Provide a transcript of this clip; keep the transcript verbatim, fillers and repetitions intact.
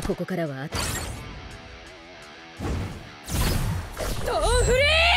ここからはあとドンフリー